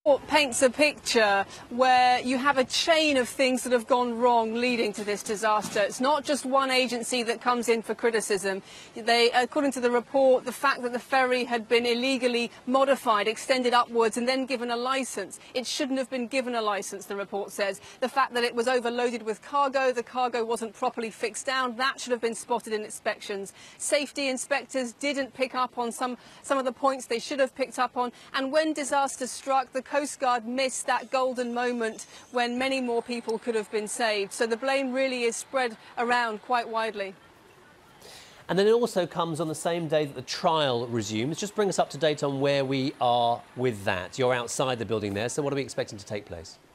Paints a picture where you have a chain of things that have gone wrong leading to this disaster. It's not just one agency that comes in for criticism. According to the report, the fact that the ferry had been illegally modified, extended upwards and then given a licence. It shouldn't have been given a licence, the report says. The fact that it was overloaded with cargo, the cargo wasn't properly fixed down, that should have been spotted in inspections. Safety inspectors didn't pick up on some of the points they should have picked up on. And when disaster struck, the Coast Guard missed that golden moment when many more people could have been saved. So the blame really is spread around quite widely. And then it also comes on the same day that the trial resumes. Just bring us up to date on where we are with that. You're outside the building there, so what are we expecting to take place?